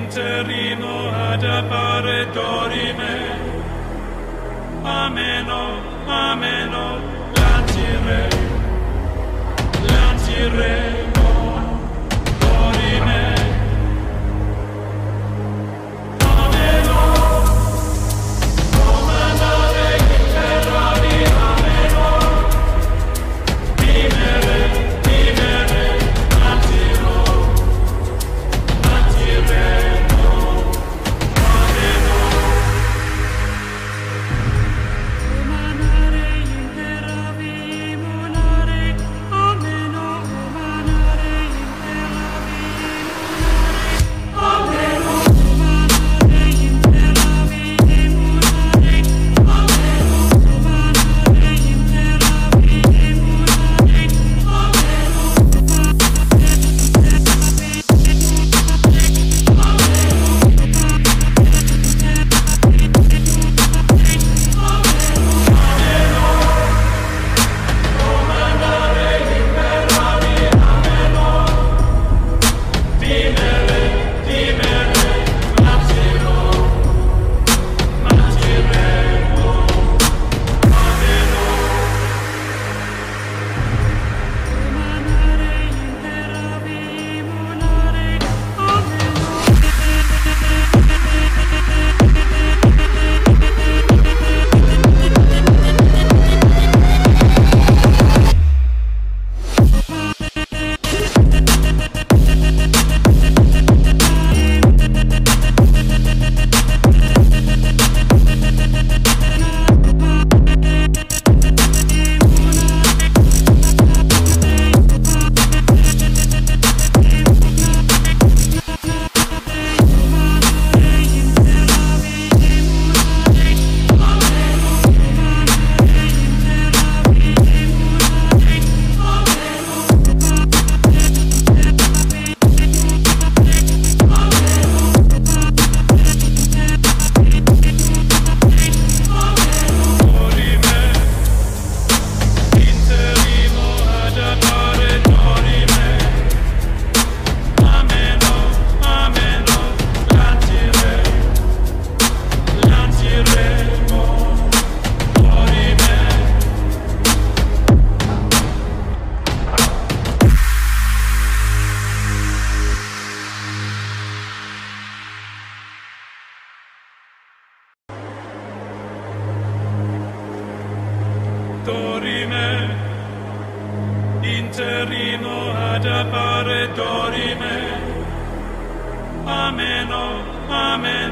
interrimo ad appare dorime. Ameno, ameno, lanciremo, dorime. Ameno, comandare in terra di ameno, vivere, lanciremo, ameno. Manare in terra vimolare, ameno, manare in terra vimolare, ameno, manare in terra vimolare, ameno, manare in terra vimolare, Dorime, interrimo ad appare dorime. Ameno, ameno.